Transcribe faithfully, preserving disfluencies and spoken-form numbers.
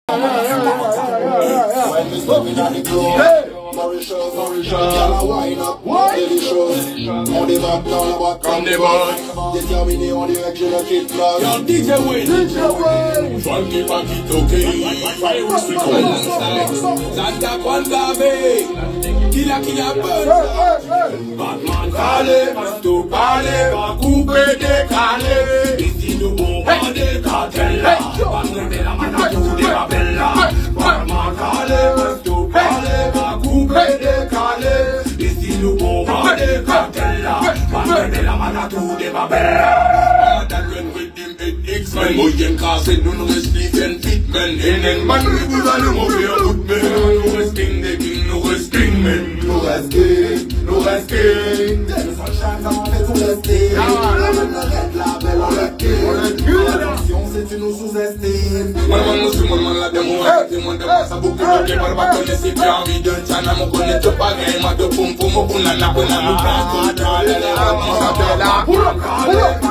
Mauritius, Mauritius, y'all wine up, delicious. On débarque dans la boîte comme des boss. Déterminé en direction de Kid Plus. Y'a D J Wayne, D J Wayne. Joie qui va qui toque. Fire is recording. Santa Quantave. Qui a qui a peur. Batman calé, Masto calé. Va couper décalé. Ici nous bombarder cartel là. Batman de la manade ou des babelles là. Batman calé, Masto calé. Va couper décalé. Ici nous bombarder cartel là. Batman de la manade ou des babelles là. X-Men, moyen cassé, nous nous restons Fitmen. Enen man, nous allons mourir tout men. Nous restons des kings, nous restons men. Nous restons, nous restons. Nous sunshine, on fait tout rester. On arrête la belle, on le quitte. Attention, c'est une nous sous-estime. Moi, moi, nous sommes, moi, la démon, c'est mon démon, ça boucle, ok, moi, pas connaître, c'est bien envie de tchana, mon connaît, tu pas gagner, moi, de poum, poum, poum, nana, poum, nana, poum, poum, poum, poum, poum, poum, poum, poum, poum, poum, poum,